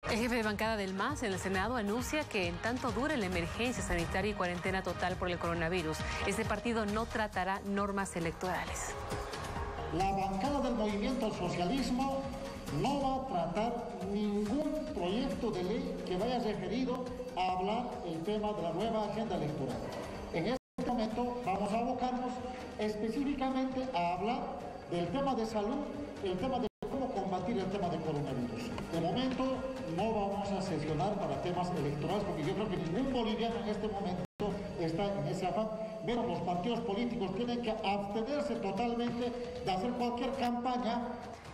El jefe de bancada del MAS en el Senado anuncia que en tanto dure la emergencia sanitaria y cuarentena total por el coronavirus, este partido no tratará normas electorales. La bancada del Movimiento al Socialismo no va a tratar ningún proyecto de ley que vaya referido a hablar el tema de la nueva agenda electoral. En este momento vamos a abocarnos específicamente a hablar del tema de salud, el tema de cómo combatir el tema de coronavirus. De momento no vamos a sesionar para temas electorales porque yo creo que ningún boliviano en este momento está en ese afán, pero los partidos políticos tienen que abstenerse totalmente de hacer cualquier campaña